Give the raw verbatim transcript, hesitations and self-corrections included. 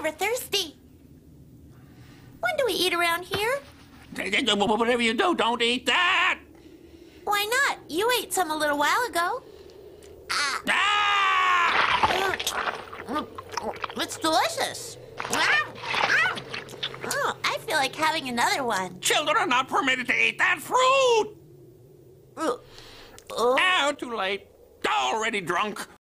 never thirsty. When do we eat around here? Whatever you do, don't eat that! Why not? You ate some a little while ago. Ah. Ah! It's delicious. Oh, I feel like having another one. Children are not permitted to eat that fruit! Oh. Oh. Now, too late. Already drunk.